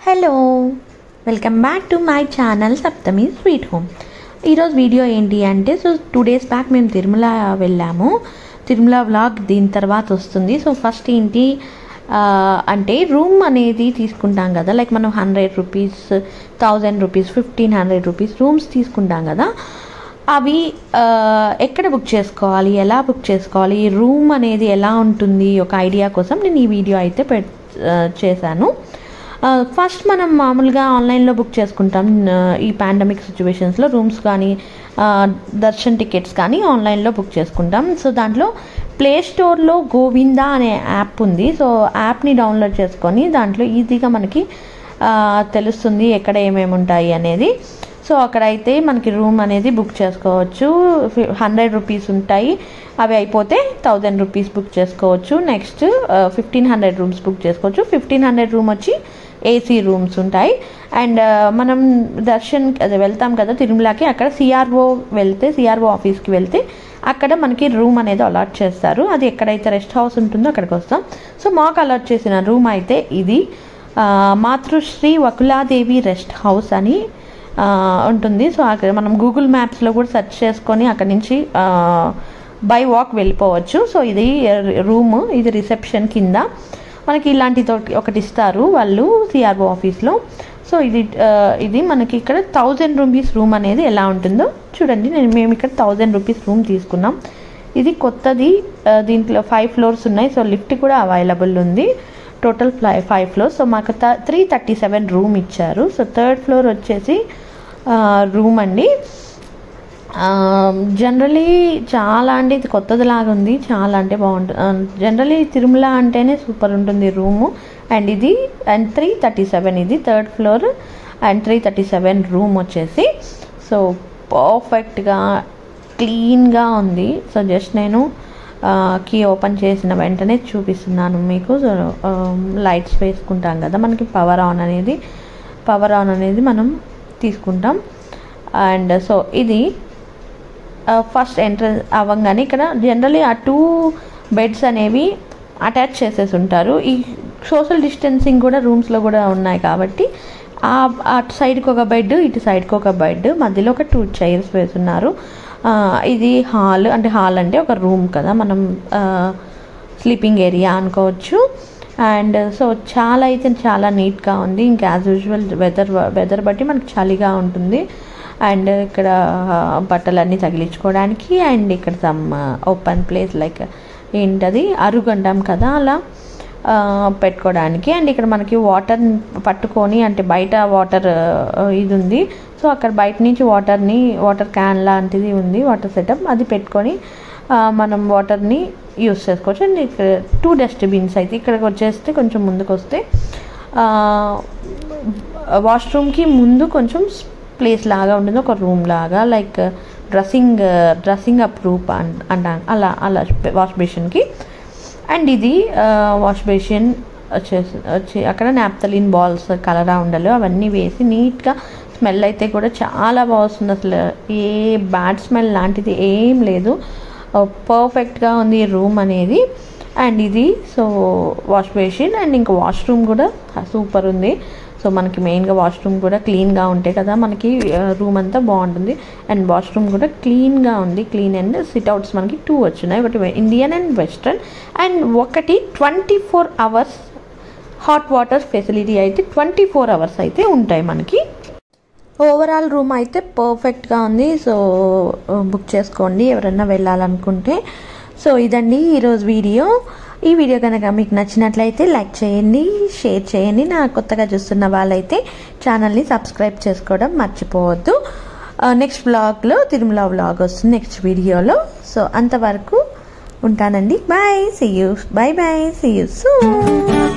Hello, welcome back to my channel Saptami sweet home. ఈరోజు video ఏంటి అంటే, సో 2 days బ్యాక్ మేము తిరుమల వెళ్ళాము. తిరుమల వ్లాగ్ దీని తర్వాత వస్తుంది. సో ఫస్ట్ ఏంటి అంటే రూమ్ అనేది తీసుకుంటాం కదా, లైక్ మనం 100 రూపీస్, 1000 రూపీస్, 1500 రూపీస్ రూమ్స్ తీసుకుంటాం కదా. అవి ఎక్కడ బుక్ చేసుకోవాలి, ఎలా బుక్ చేసుకోవాలి, రూమ్ అనేది ఎలా ఉంటుంది, ఒక ఐడియా కోసం నేను ఈ వీడియో అయితే చేశాను. ఫస్ట్ మనం మామూలుగా ఆన్లైన్లో బుక్ చేసుకుంటాం. ఈ పాండమిక్ సిచ్యువేషన్స్లో రూమ్స్ కానీ దర్శన్ టికెట్స్ కానీ ఆన్లైన్లో బుక్ చేసుకుంటాం. సో దాంట్లో ప్లే స్టోర్లో గోవిందా అనే యాప్ ఉంది. సో యాప్ని డౌన్లోడ్ చేసుకొని దాంట్లో ఈజీగా మనకి తెలుస్తుంది ఎక్కడ ఏమేమి ఉంటాయి అనేది. సో అక్కడైతే మనకి రూమ్ అనేది బుక్ చేసుకోవచ్చు. 100 రూపీస్ ఉంటాయి, అవి అయిపోతే 1000 రూపీస్ బుక్ చేసుకోవచ్చు. నెక్స్ట్ 1500 రూమ్స్ బుక్ చేసుకోవచ్చు. 1500 రూమ్ వచ్చి ఏసీ రూమ్స్ ఉంటాయి. అండ్ మనం దర్శన్ అదే వెళ్తాం కదా తిరుమలకి, అక్కడ సిఆర్ఓ ఆఫీస్కి వెళ్తే అక్కడ మనకి రూమ్ అనేది అలాట్ చేస్తారు. అది ఎక్కడైతే రెస్ట్ హౌస్ ఉంటుందో అక్కడికి వస్తాం. సో మాకు అలాట్ చేసిన రూమ్ అయితే ఇది మాతృశ్రీ వకులా దేవి రెస్ట్ హౌస్ అని ఉంటుంది. సో అక్కడ మనం గూగుల్ మ్యాప్స్లో కూడా సెర్చ్ చేసుకొని అక్కడి నుంచి బై వాక్ వెళ్ళిపోవచ్చు. సో ఇది రూమ్, ఇది రిసెప్షన్ కింద మనకి ఇలాంటితో ఒకటి ఇస్తారు వాళ్ళు సిఆర్ఓ ఆఫీస్లో. సో ఇది మనకి ఇక్కడ 1000 రూపీస్ రూమ్ అనేది ఎలా ఉంటుందో చూడండి. మేము ఇక్కడ 1000 రూపీస్ రూమ్ తీసుకున్నాం. ఇది కొత్తది, దీంట్లో 5 floors ఉన్నాయి. సో లిఫ్ట్ కూడా అవైలబుల్ ఉంది. Total 5 floors. సో మాకు 337 రూమ్ ఇచ్చారు. సో 3rd floor వచ్చేసి రూమ్ అండి. జనరలీ చాలా అంటే ఇది కొత్తదిలాగా ఉంది, చాలా అంటే బాగుంటుంది. జనరలీ తిరుమల అంటేనే సూపర్ ఉంటుంది రూము. అండ్ ఇది 337, ఇది 3rd floor అండ్ 337 రూమ్ వచ్చేసి. సో పర్ఫెక్ట్గా క్లీన్గా ఉంది. సో జస్ట్ నేను కీ ఓపెన్ చేసిన వెంటనే చూపిస్తున్నాను మీకు. సో లైట్స్ వేసుకుంటాం కదా, మనకి పవర్ ఆన్ అనేది మనం తీసుకుంటాం. అండ్ సో ఇది ఫస్ట్ ఎంటర్ అవ్వగానే ఇక్కడ జనరలీ ఆ 2 బెడ్స్ అనేవి అటాచ్ చేసేసి ఉంటారు. ఈ సోషల్ డిస్టెన్సింగ్ కూడా రూమ్స్లో కూడా ఉన్నాయి కాబట్టి అటు సైడ్కి ఒక బెడ్, ఇటు సైడ్కి ఒక బెడ్, మధ్యలో ఒక 2 chairs వేస్తున్నారు. ఇది హాల్ అంటే ఒక రూమ్ కదా, మనం స్లీపింగ్ ఏరియా అనుకోవచ్చు. అండ్ సో చాలా నీట్గా ఉంది. ఇంకా యాజ్ యూజువల్ వెదర్ బట్టి మనకి చలిగా ఉంటుంది. అండ్ ఇక్కడ బట్టలన్నీ తగిలించుకోవడానికి, అండ్ ఇక్కడ సమ్ ఓపెన్ ప్లేస్ లైక్ ఏంటది అరుగంటాం కదా, అలా పెట్టుకోవడానికి. అండ్ ఇక్కడ మనకి వాటర్ పట్టుకొని, అంటే బయట వాటర్ ఇది ఉంది. సో అక్కడ బయట నుంచి వాటర్ క్యాన్ లాంటిది ఉంది, వాటర్ సెటప్, అది పెట్టుకొని మనం వాటర్ని యూస్ చేసుకోవచ్చు. అండ్ ఇక్కడ 2 డస్ట్బిన్స్ అయితే ఇక్కడికి వచ్చేస్తే కొంచెం ముందుకు వస్తే వాష్రూమ్కి ముందు కొంచెం ప్లేస్ లాగా ఉంటుంది, ఒక రూమ్ లాగా, లైక్ డ్రెస్సింగ్ అప్ రూమ్ అంటాం అలా వాష్ బేసిన్కి. అండ్ ఇది వాష్ బేసిన్ వచ్చి అక్కడ నాప్థలిన్ బాల్స్, కలరా ఉండలు అవన్నీ వేసి నీట్గా, స్మెల్ అయితే కూడా చాలా బాగుంది. అసలు ఏ బ్యాడ్ స్మెల్ లాంటిది ఏం లేదు, పర్ఫెక్ట్గా ఉంది ఈ రూమ్ అనేది. అండ్ ఇది సో వాష్ బేసిన్. అండ్ ఇంకా వాష్రూమ్ కూడా సూపర్ ఉంది. సో మనకి మెయిన్గా వాష్రూమ్ కూడా క్లీన్గా ఉంటాయి కదా, మనకి రూమ్ అంతా బాగుంటుంది. అండ్ వాష్రూమ్ కూడా క్లీన్గా ఉంది. క్లీన్ అండ్ సిట్అవుట్స్ మనకి 2 వచ్చినాయి, ఒకటి ఇండియన్ అండ్ వెస్ట్రన్. అండ్ ఒకటి 24 hours హాట్ వాటర్ ఫెసిలిటీ అయితే 24 hours అయితే ఉంటాయి మనకి. ఓవరాల్ రూమ్ అయితే పర్ఫెక్ట్గా ఉంది. సో బుక్ చేసుకోండి ఎవరన్నా వెళ్ళాలనుకుంటే. సో ఇదండి ఈరోజు వీడియో. ఈ వీడియో కనుక మీకు నచ్చినట్లయితే లైక్ చేయండి, షేర్ చేయండి. నా కొత్తగా చూస్తున్న వాళ్ళైతే ఛానల్ని సబ్స్క్రైబ్ చేసుకోవడం మర్చిపోవద్దు. నెక్స్ట్ వ్లాగ్లో తిరుమల వ్లాగ్ వస్తుంది, నెక్స్ట్ వీడియోలో. సో అంతవరకు ఉంటానండి. Bye, see you soon.